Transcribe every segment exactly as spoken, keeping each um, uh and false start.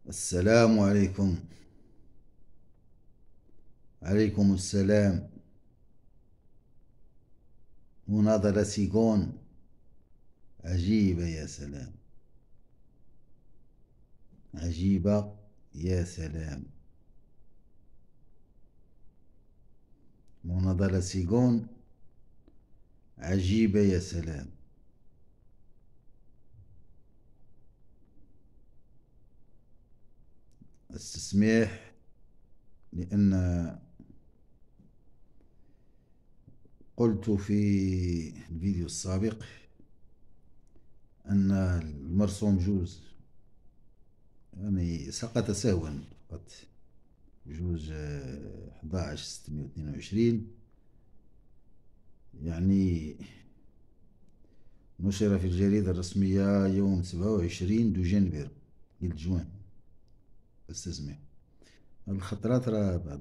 السلام عليكم. عليكم السلام. مناظرة سيغون عجيبة يا سلام. عجيبة يا سلام. مناظرة سيغون عجيبة يا سلام. استسمح لأن قلت في الفيديو السابق أن المرسوم جوز يعني سقط سهوا فقط. جوز حداش ستمية واثنين وعشرين يعني نشر في الجريدة الرسمية يوم سبعة وعشرين دجنبر قلت جوان. استسمح الخطرات راه بعض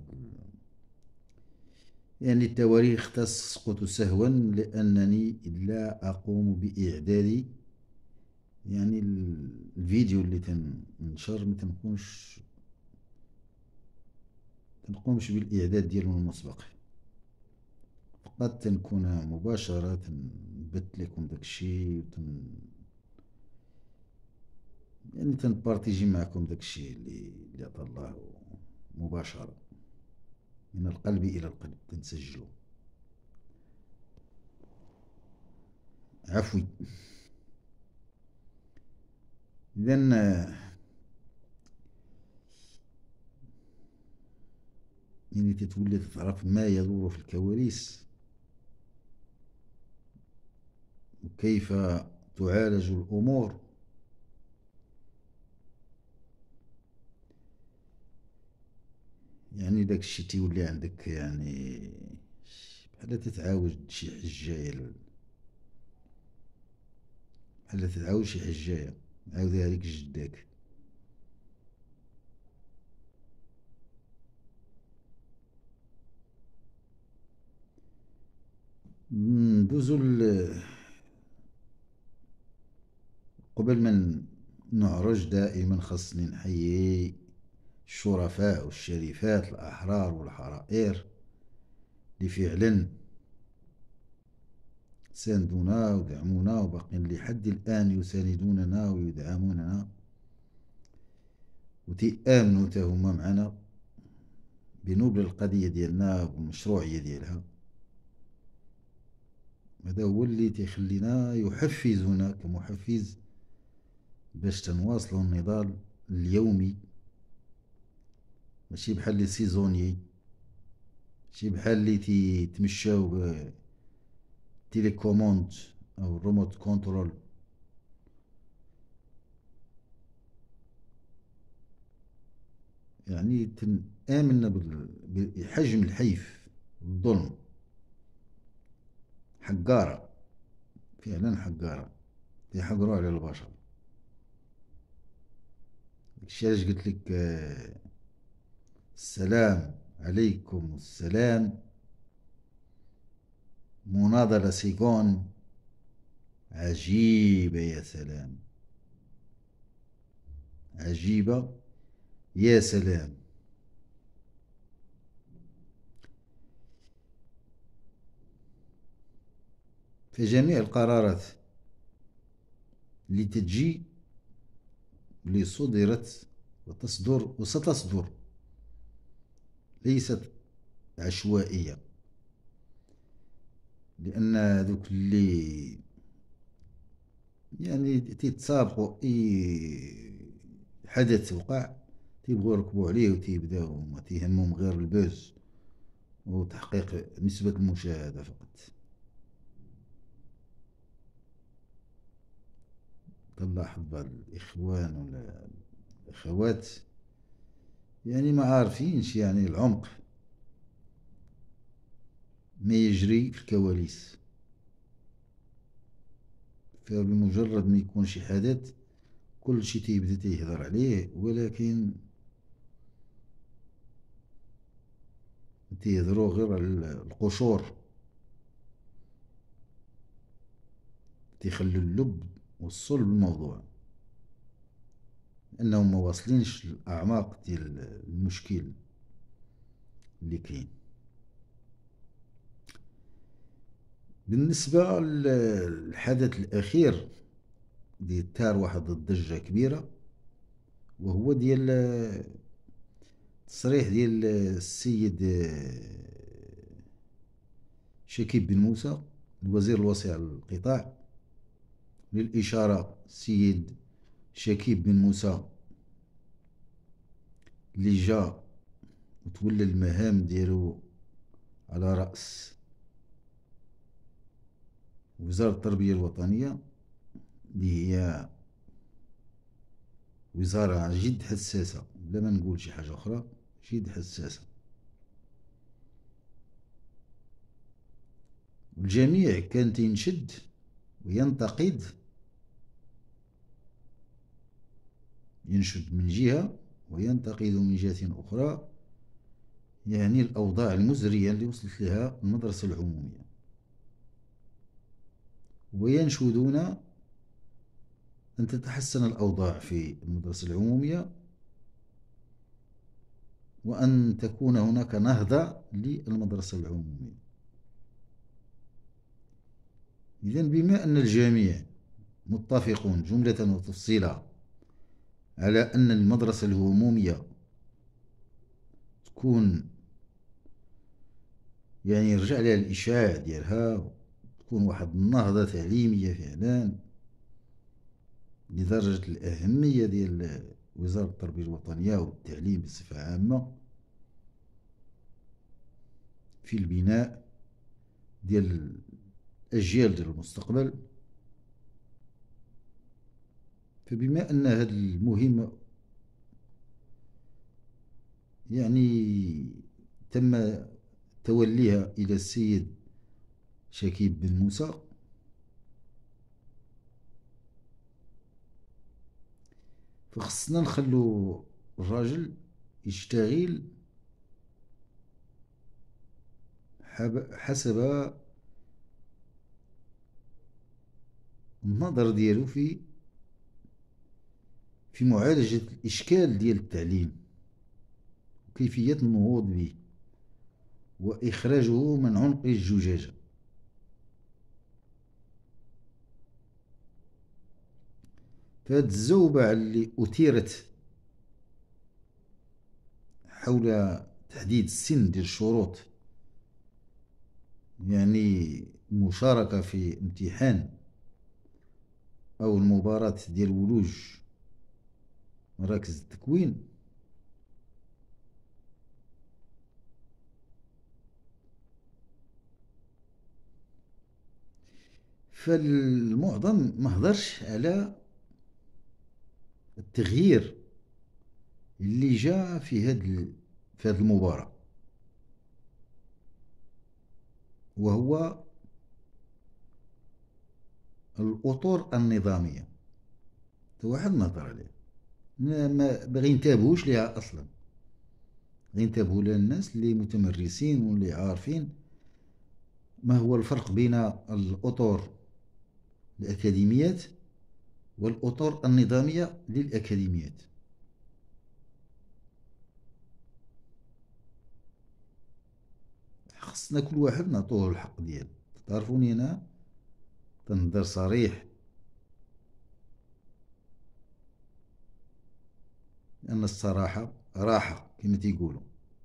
يعني التواريخ تسقط سهوا لأنني لا أقوم بإعداد يعني الفيديو اللي تنشر ما تنكونش تنقومش بالإعداد ديالو المسبق، فقط تنكون مباشرة تنبت لكم داكشي وتن يعني تنبارتيجي معكم داكشي اللي اللي عطا الله مباشرة من القلب إلى القلب تنسجلو. عفوي. إذن يعني تتولي تعرف ما يدور في الكواليس وكيف تعالج الأمور، يعني داك الشي تيولي عندك يعني بحال تتعاود شي حجاية بحال تتعاود شي حجاية عاودها ليك جداك. ندوزو قبل ما نعرج دائما خصني نحيي الشرفاء والشريفات الأحرار والحرائر اللي فعلا ساندونا ودعمونا وباقين لحد الآن يساندوننا ويدعموننا وتيآمنوا تا هما معنا بنبل القضية ديالنا والمشروعية ديالها. هذا هو اللي تيخلينا يحفزنا كمحفز باش تنواصلوا النضال اليومي، ماشي بحال لي سيزونيي، ماشي بحال اللي تيتمشاو تيليكوموند او الريموت كنترول. يعني آمنا بحجم الحيف الظلم. حقارة، فعلا حقارة، تيحقروا على البشر. داكشي علاش قلت لك آه، السلام عليكم السلام. مناظرة سيغون عجيبة يا سلام. عجيبة يا سلام. في جميع القرارات اللي تجي اللي صدرت وتصدر وستصدر ليست عشوائية، لأن ذوك اللي يعني تيتسابقوا أي حدث وقع تيبغوا يركبوا عليه وتيبداو ما تيهمهم غير البوز وتحقيق نسبة المشاهدة فقط. تلاحظ بعض الإخوان ولا الأخوات يعني ما عارفينش يعني العمق ما يجري في الكواليس. فبمجرد ما يكون شي حدث كل شي تيبدا تيهضر عليه، ولكن تيهضروا غير على القشور، تيخلوا اللب والصلب الموضوع. انهم ما واصلينش للاعماق ديال المشكل اللي كاين. بالنسبه للحدث الاخير اللي ثار واحد الضجه كبيره، وهو ديال التصريح ديال السيد شكيب بن موسى الوزير الوصي على القطاع. للإشارة، السيد شكيب بن موسى اللي جا وتولى المهام ديالو على رأس وزارة التربية الوطنية، اللي هي وزارة جد حساسة، بلا ما نقول شي حاجة أخرى، جد حساسة. الجميع كان تينشد وينتقد، ينشد من جهة وينتقد من جهة أخرى، يعني الأوضاع المزرية اللي وصلت لها المدرسة العمومية، وينشدون أن تتحسن الأوضاع في المدرسة العمومية، وأن تكون هناك نهضة للمدرسة العمومية. إذن بما أن الجميع متفقون جملة وتفصيلا على أن المدرسة العمومية تكون يعني يرجع لها الإشعاع ديالها، تكون واحد النهضة تعليمية فعلا لدرجة الأهمية ديال وزارة التربية الوطنية والتعليم بصفة عامة في البناء ديال الأجيال ديال المستقبل. فبما أن هذه المهمة يعني تم توليها إلى السيد شكيب بن موسى، فخصنا نخلو الراجل يشتغل حسب النظر ديالو في في معالجة الإشكال ديال التعليم وكيفية النهوض به وإخراجه من عنق الزجاجة. فهاد الزوبعة اللي أثيرت حول تحديد السن ديال الشروط، يعني المشاركة في امتحان أو المباراة ديال ولوج مراكز التكوين، فالمعظم ما هضرش على التغيير اللي جاء في هاد في هاد المباراة، وهو الأطر النظامية. واحد نهضر عليه ما باغي ينتبهوش ليها اصلا، ينتبهوا لها الناس اللي متمرسين واللي عارفين ما هو الفرق بين الأطر الأكاديميات والأطر النظامية للأكاديميات. خصنا كل واحد نعطوه الحق ديالو. تعرفوني أنا تنهضر صريح، لأن الصراحة راحة كما تيقولوا.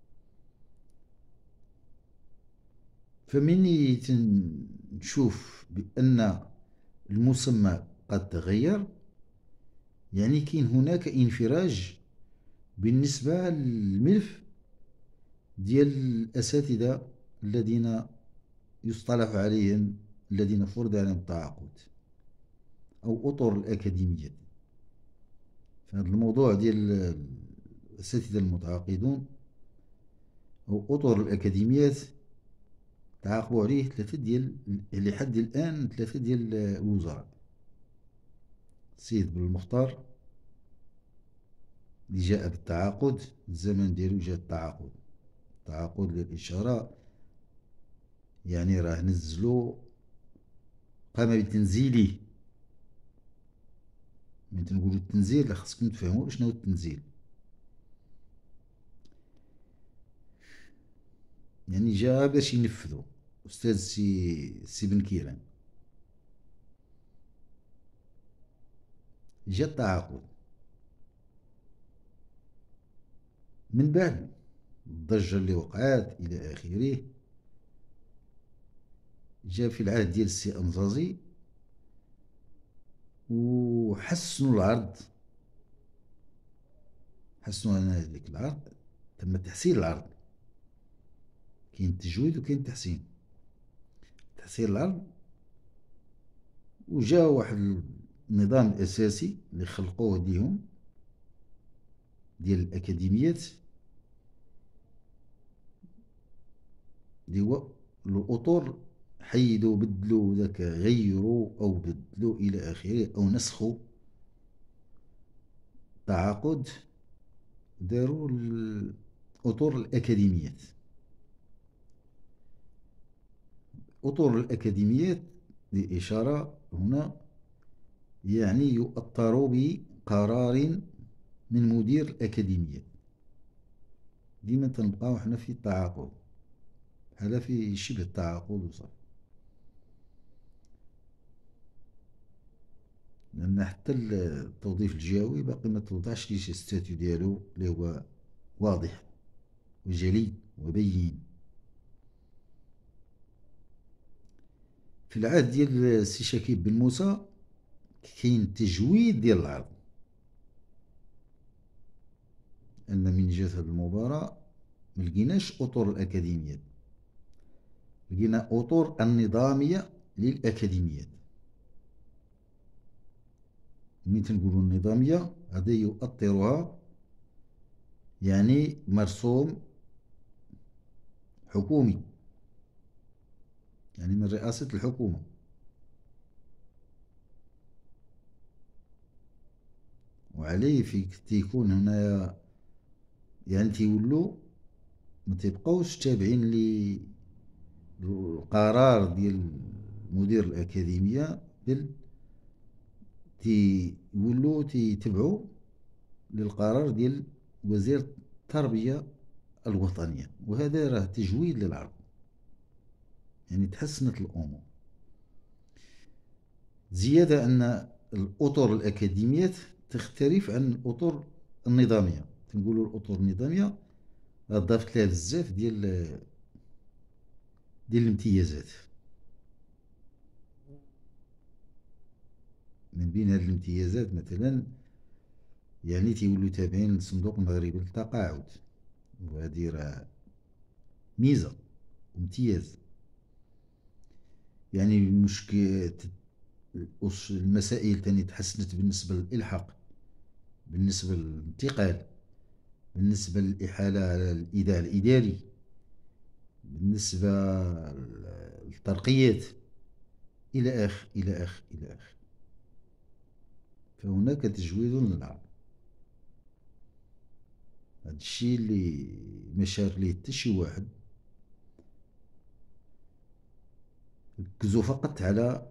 فمني تنشوف بأن المسمى قد تغير، يعني كاين هناك انفراج بالنسبة للملف ديال الأساتذة الذين يصطلح عليهم الذين فرض عليهم التعاقد أو أطر الأكاديمية. فهذا الموضوع ديال الأساتذة المتعاقدون أو أطر الأكاديميات تعاقبوا عليه ثلاثة ديال لحد الآن ثلاثة ديال الوزراء: السيد بن المختار اللي جاء بالتعاقد، الزمن ديالو جاء التعاقد، التعاقد للإشارة يعني راه نزلو، قام بتنزيله من تنقولوا التنزيل خاصكم تفهموا شنو هو التنزيل. يعني جا باش ينفذوا أستاذ سي سي بن كيران، جا التعاقد من بعد الضجة اللي وقعات إلى آخره. جا في العهد ديال السي أنزازي وحسنوا العرض، حسنوا أن هذيك العرض تم تحسين العرض. كاين التجويد وكاين التحسين. تحسين العرض، وجا واحد النظام الأساسي اللي خلقوه ديهم ديال الأكاديميات، اللي هو الأطر حيدوا بدلوا ذاك، غيروا أو بدلوا إلى آخره أو نسخوا تعاقد، داروا الأطر الأكاديميات. أطر الأكاديميات لإشارة هنا يعني يؤطر بقرار من مدير الأكاديمية. ديما تنبقاو حنا في التعاقد، هذا في شبه التعاقد وصافي. لأن حتى التوظيف الجهوي باقي ما توضعش ليش الستاتيو ديالو اللي هو واضح وجلي وبين. في العهد ديال السي شكيب بن موسى كاين تجويد ديال العرض، أن من جات هاد المباراة ملقيناش أطر الأكاديميات، لقينا أطر النظامية للأكاديميات. من تنقولوا النظامية هذا يؤطرها يعني مرسوم حكومي، يعني من رئاسة الحكومة. وعليه في تيكون هنا يعني تيولوا ما تيبقاوش تابعين للقرار ديال مدير الأكاديمية، بل تيولوا تيتبعوا للقرار ديال وزير التربية الوطنية. وهذا راه تجويد للعرض، يعني تحسنت الأمور. زيادة أن الأطر الأكاديميات تختلف عن الأطر النظامية. تنقولوا الأطر النظامية ضافت لها بزاف ديال ديال الامتيازات. من بين هذه الامتيازات مثلا يعني تيولوا تابعين للصندوق المغربي للتقاعد، وهذه راه ميزة وامتياز. يعني المشكل المسائل تاني تحسنت بالنسبة للإلحاق، بالنسبة للانتقال، بالنسبة للإحالة على الإيداع الإداري، بالنسبة للترقيات إلى آخر إلى آخر إلى آخر. فهناك تجويد للعرض. هذا الشيء اللي مشار ليه حتى شي واحد. ركزوا فقط على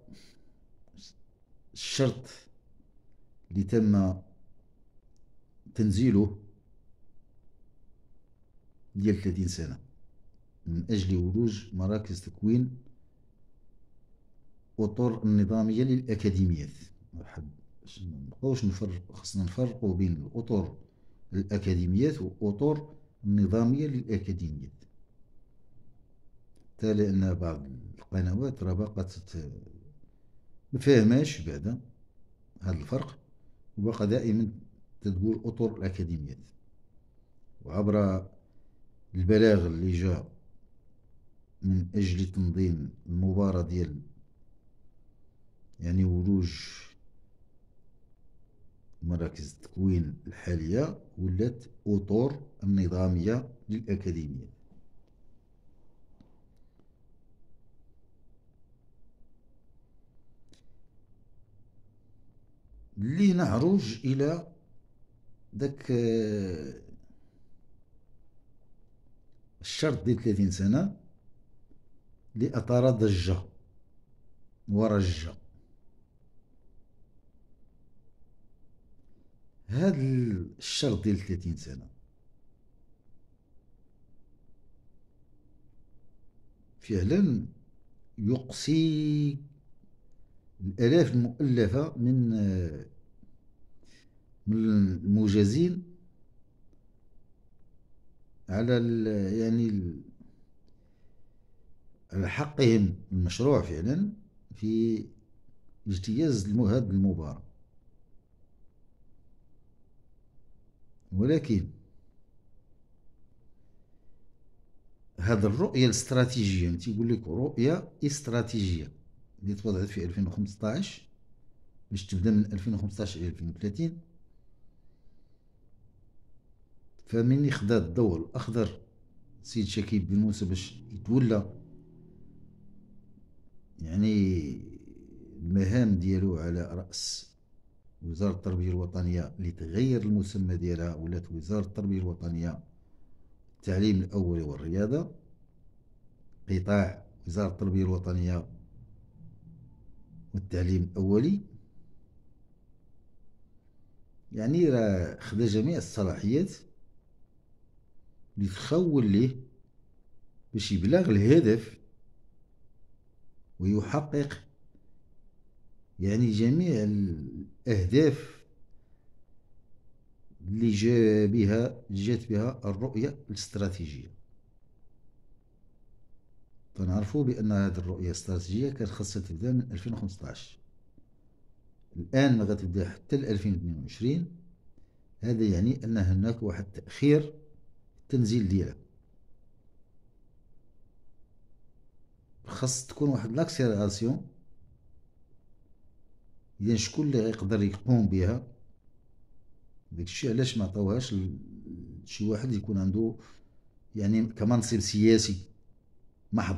الشرط اللي تم تنزيله ديال ثلاثين سنة من أجل ولوج مراكز تكوين أطر النظامية للأكاديميات. مبقاوش نفرق، خصنا نفرقوا بين الأطر الأكاديميات وأطر النظامية للأكاديميات، حتى لأن بعض القنوات راه باقا مفاهماش بعدا هذا الفرق، وبقى دائما تقول أطر الأكاديميات. وعبر البلاغ اللي جاء من أجل تنظيم المباراة ديال يعني ولوج مراكز التكوين الحالية، ولات أطر النظامية للأكاديمية. اللي نعرج إلى ذاك الشرط ديال ثلاثين سنة اللي أثار ضجة ورجة. هذا الشرط ديال ثلاثين سنة فعلا يقصي الآلاف المؤلفة من من المجازين على يعني على حقهم المشروع فعلا في اجتياز هذه المباراة. ولكن هذه الرؤية الاستراتيجية تيقول لك رؤية استراتيجية اللي توضعت في ألفين وخمسطاش باش تبدا من ألفين وخمسطاش إلى ألفين وثلاثين. فمن يخدا الضوء الأخضر سيد شكيب بن موسى باش يتولى يعني المهام ديالو على رأس وزارة التربية الوطنية اللي تغير المسمى ديالها ولات وزارة التربية الوطنية التعليم الأولي والرياضة، قطاع وزارة التربية الوطنية والتعليم الأولي. يعني راه خدا جميع الصلاحيات اللي تخول ليه باش يبلغ الهدف ويحقق يعني جميع الأهداف اللي جاء بها جات بها الرؤية الاستراتيجية. فنعرفوا بأن هذه الرؤية الاستراتيجية كانت خاصها تبدا من ألفين وخمسطاش، الآن ما غتبدا حتى ل ألفين واثنين وعشرين. هذا يعني أن هناك واحد التأخير في التنزيل ديالها. خاص تكون واحد لاكسيلاسيون. إذا شكون اللي غيقدر يقوم بها؟ داكشي علاش ما عطاوهاش لشي واحد يكون عنده يعني كمنصب سياسي محض.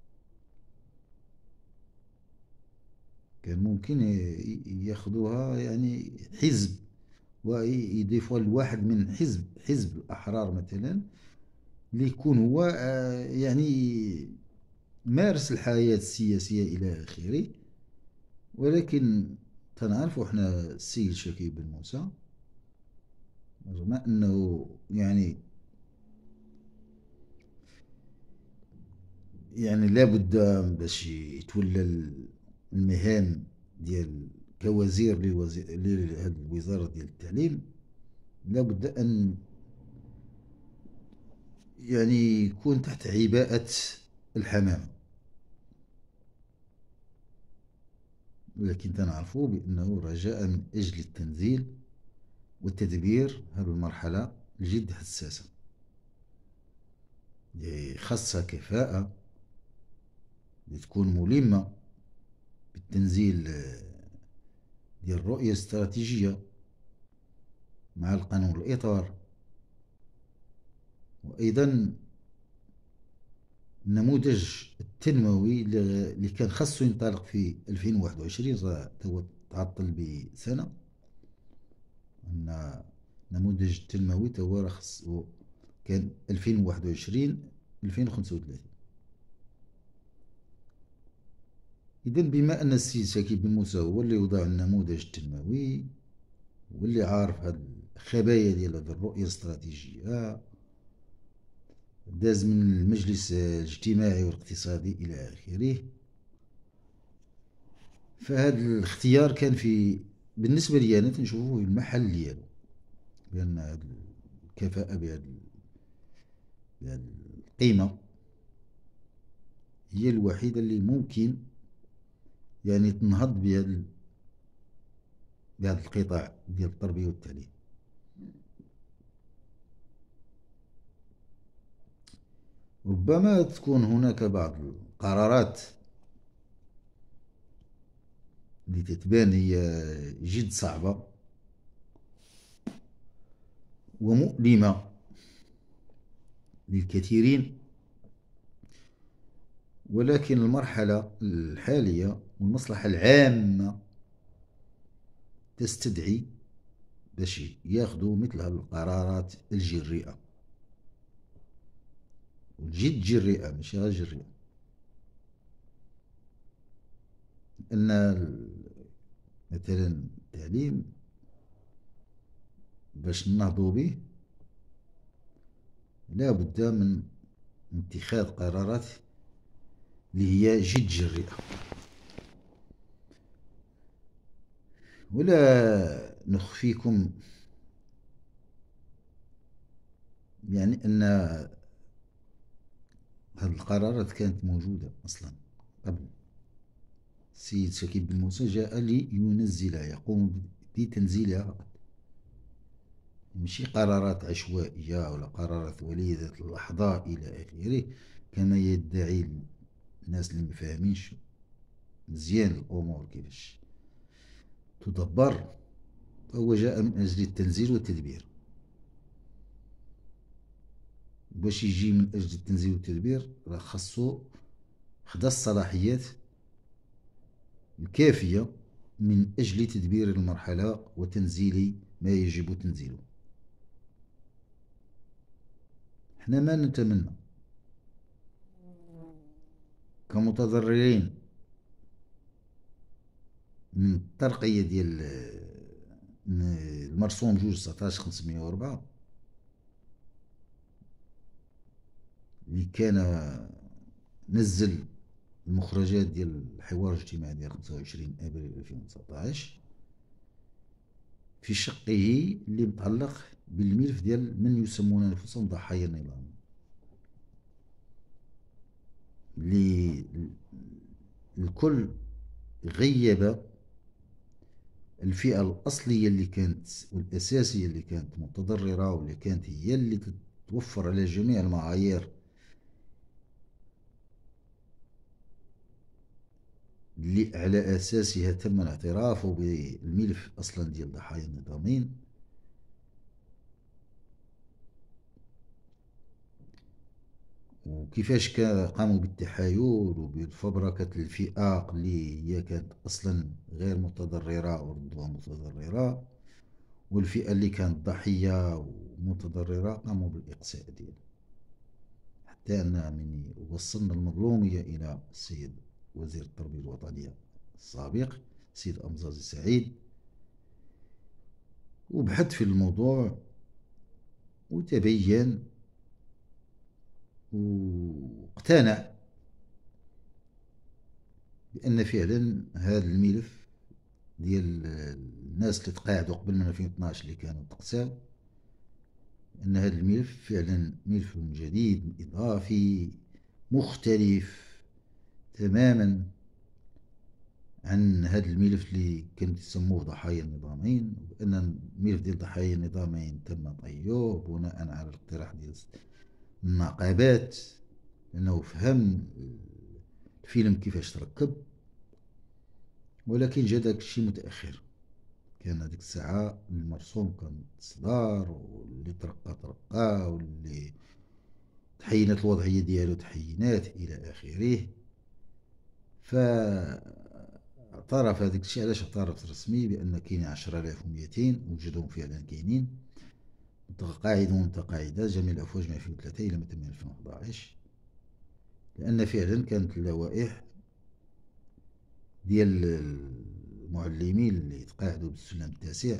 كان ممكن ياخذوها يعني حزب ويضيفوها لواحد من حزب حزب الأحرار مثلا اللي يكون هو يعني مارس الحياة السياسية إلى آخره. ولكن تنعرفوا احنا السيد شكيب بن موسى رغم أنه يعني يعني لابد باش يتولى المهام ديال كوزير لهذه الوزارة ديال التعليم لابد أن يعني يكون تحت عباءة الحمامة. ولكن تنعرفوا بأنه رجاء من أجل التنزيل والتدبير هذه المرحلة جد حساسة خاصة كفاءة لتكون ملمة بالتنزيل ديال الرؤية الاستراتيجية مع القانون الإطار، وأيضا النموذج التنموي اللي كان خاصو ينطلق في ألفين وواحد وعشرين راه تعطل بسنة. أن النموذج التنموي توا راه خاصو كان ألفين وواحد وعشرين ألفين وخمسة وثلاثين. إذا بما أن السيد شكيب بن موسى هو اللي وضع النموذج التنموي واللي عارف هاد الخبايا ديال هاد الرؤية الاستراتيجية، داز من المجلس الاجتماعي والاقتصادي إلى آخره، فهذا الاختيار كان في بالنسبة لي أنا تنشوفوه في المحل ديالو، لأن هاد الكفاءة بهذه القيمة هي الوحيدة اللي ممكن يعني تنهض بهذا بهذا القطاع ديال التربية والتعليم. ربما تكون هناك بعض القرارات اللي تتبان هي جد صعبة ومؤلمة للكثيرين، ولكن المرحلة الحالية والمصلحة العامة تستدعي باش ياخذوا مثل هذه القرارات الجريئة، والجد جريئة ماشي غير جريئة. أن مثلا التعليم باش ننهضوا به لا بد من اتخاذ قرارات اللي هي جد جريئة، ولا نخفيكم يعني أن هذه القرارات كانت موجودة أصلا قبل. السيد شكيب بن موسى جاء لينزلها، يقوم بتنزيلها فقط، ماشي قرارات عشوائية ولا قرارات وليدة اللحظة إلى آخره كما يدعي الناس اللي مفاهمينش مزيان الأمور كيفاش تدبر. فهو جاء من أجل التنزيل والتدبير. باش يجي من أجل التنزيل والتدبير راه خاصو خدا الصلاحيات الكافية من أجل تدبير المرحلة وتنزيل ما يجب تنزيله. احنا ما نتمنى كمتضررين من الترقية ديال المرسوم جوج تسعطاش خمسمية وربعة اللي كان نزل المخرجات ديال الحوار الاجتماعي ديال خمسة وعشرين ابريل ألفين وتسعطاش في شقه اللي متعلق بالملف ديال من يسمون انفسهم ضحايا النظام، اللي الكل غيب الفئة الأصلية اللي كانت والأساسية اللي كانت متضررة واللي كانت هي اللي توفر على جميع المعايير اللي على أساسها تم الاعتراف بالملف أصلا ديال ضحايا النظامين. وكيفاش قاموا بالتحايل وبالفبركة الفئة اللي هي كانت أصلا غير متضررة وردوها متضررة، والفئة اللي كانت ضحية ومتضررة قاموا بالإقصاء ديالها، حتى أن من وصلنا المظلومية إلى السيد وزير التربية الوطنية السابق السيد أمزازي سعيد، وبحث في الموضوع وتبين واقتنع بأن فعلا هذا الملف ديال الناس اللي تقاعدوا قبل من ألفين واثناش اللي كانوا تقساو، أن هذا الملف فعلا ملف جديد إضافي مختلف تماما عن هذا الملف اللي كانوا يسموه ضحايا النظامين، وأن الملف ديال ضحايا النظامين تم طيه بناء على الاقتراح ديال النقابات، لأنه فهم الفيلم كيفاش تركب، ولكن جا داك الشيء متأخر. كان هذيك الساعة المرسوم كان صدار واللي ترقى ترقى واللي تحينت الوضعية ديالو تحينات إلى آخره. فاعترف هذاك الشيء، علاش اعترف رسمي بأن كاين عشرة آلاف ومئتين وجدهم فعلا كاينين متقاعدون ومتقاعدات جميع الأفواج من ألفين وثلاثة إلى ألفين وحداش، لأن فعلا كانت اللوائح ديال المعلمين اللي تقاعدوا بالسلم التاسع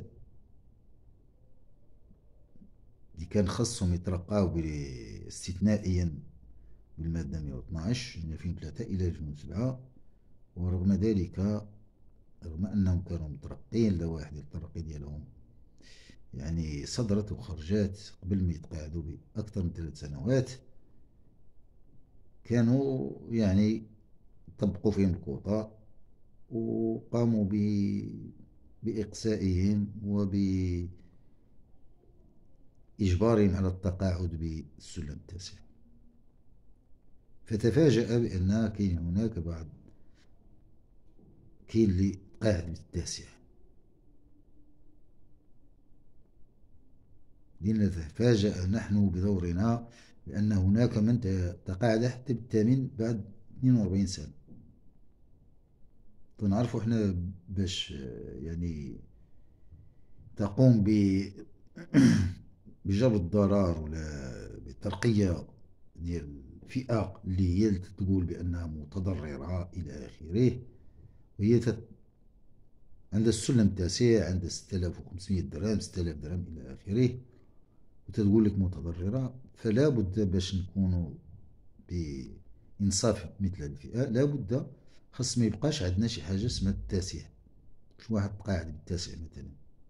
اللي كان خصهم يترقاو استثنائيا بالمادة مئة واثناش من ألفين وثلاثة إلى ألفين وسبعة، ورغم ذلك رغم أنهم كانوا مترقين اللوائح ديال الترقي ديالهم يعني صدرت وخرجات قبل ما يتقاعدوا بأكثر من ثلاث سنوات، كانوا يعني طبقوا فيهم الكوطة وقاموا بإقسائهم وبإجبارهم على التقاعد بالسلم التاسع. فتفاجأ بأن كاين هناك بعض كاين اللي قاعد بالتاسع، لنتفاجأ نحن بدورنا بأن هناك من تقاعد حتى بالثامن بعد اثنين وأربعين سنة. فنعرفوا احنا باش يعني تقوم ب بجبر الضرر ولا بالترقية ديال فئة اللي هي تقول بأنها متضررة إلى آخره، وهي عندها السلم التاسع، عندها ستة آلاف وخمسمية درهم، ستة آلاف درهم إلى آخره، وتتقول لك متضررة. فلا بد باش نكونوا بإنصاف مثل هذه الفئة، لا بد خاص ما يبقاش عندنا شي حاجة اسمها التاسع. واش واحد تقاعد بالتاسع مثلا،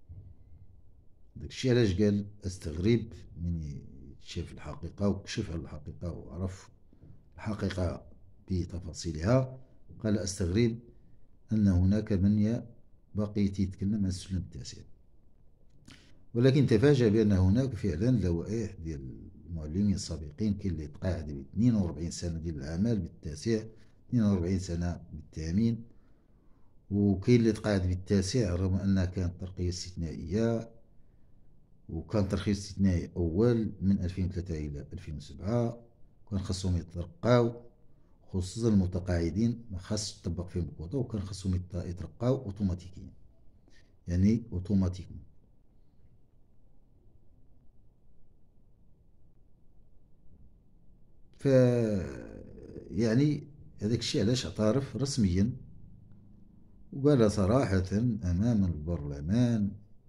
داكشي علاش قال استغرب من شاف الحقيقة وكشف على الحقيقة وعرف الحقيقة بتفاصيلها. قال استغرب أن هناك من باقي يتكلم عن السلم التاسع، ولكن تفاجأ بأن هناك فعلا لوائح ديال المعلمين السابقين. كاين اللي تقاعد ب اثنين وأربعين سنة ديال العمل بالتاسع، اثنين وأربعين سنة بالتأمين، وكاين اللي تقاعد بالتاسع رغم أنها كانت ترقية استثنائية، وكان ترخيص استثنائي أول من ألفين وثلاثة إلى ألفين وسبعة، وكان خاصهم يترقاو، خصوصا المتقاعدين ما خاص تطبق فيهم الكوطا، وكان خاصهم يترقاو اوتوماتيكيا، يعني اوتوماتيكمون. ف يعني هذاك الشيء علاش اعترف رسميا وقال صراحة أمام البرلمان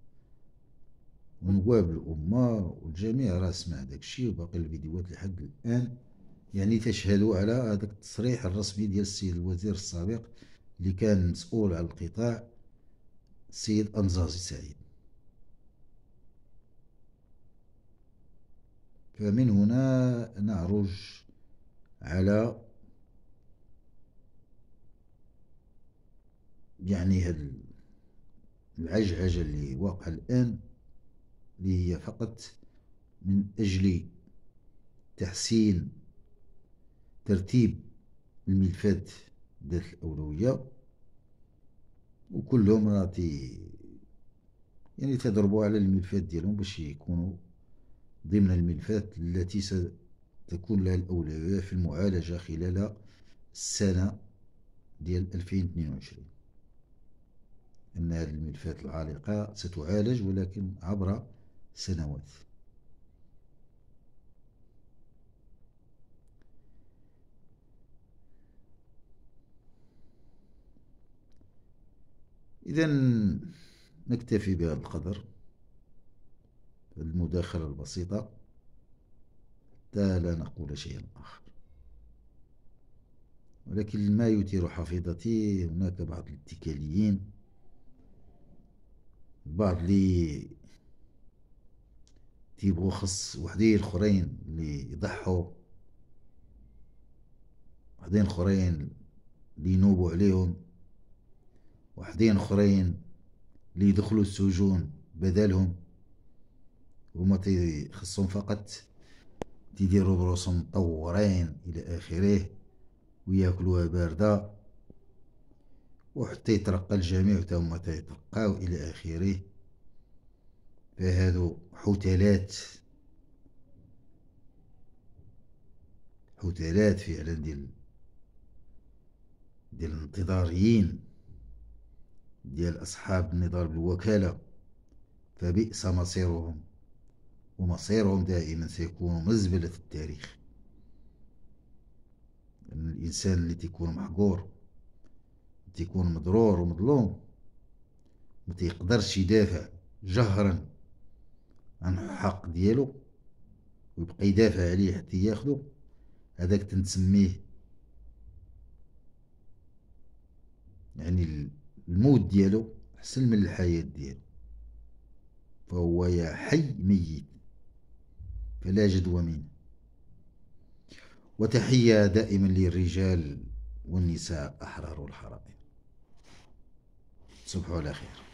ونواب الأمة والجميع راه سمع داك الشيء، وباقي الفيديوهات لحد الآن يعني تشهدوا على هذاك التصريح الرسمي ديال السيد الوزير السابق اللي كان مسؤول على القطاع، السيد أنزازي سعيد. فمن هنا نعرج على يعني هاد العجعجة اللي واقع الآن، اللي هي فقط من أجل تحسين ترتيب الملفات ذات الأولوية، وكلهم راتي يعني تضربوا على الملفات ديالهم باش يكونوا ضمن الملفات التي ستكون لها الأولوية في المعالجة خلال السنة ديال ألفين واثنين وعشرين. أن هذه الملفات العالقة ستعالج ولكن عبر سنوات. إذا نكتفي بهذا القدر، المداخلة البسيطة، حتى لا نقول شيئا آخر. ولكن ما يثير حفيظتي هناك بعض الاتكاليين، البعض اللي تيبغوا خص وحدين اخرين اللي يضحوا، وحدين اخرين اللي ينوبوا عليهم، وحدين اخرين اللي يدخلوا السجون بدالهم، وما تيخصهم فقط تيديروا بروسهم مطورين الى اخره وياكلوها بارده، وحتى يترقى الجميع حتى هما تيترقاو الى اخره. فهادو حثالات حثالات فعلا ديال ديال الانتظاريين، ديال اصحاب النضال بالوكاله. فبئس مصيرهم، ومصيرهم دائما سيكون مزبله التاريخ. لأن الانسان اللي تيكون محقور، تيكون مضرور ومظلوم، ما تيقدرش يدافع جهرا عن الحق ديالو ويبقى يدافع عليه حتى ياخدو، هذاك تنسميه يعني الموت ديالو احسن من الحياة ديالو، فهو يا حي ميت فلا جدوى منه. وتحية دائما للرجال والنساء أحرار والحرائر. تصبحوا على خير.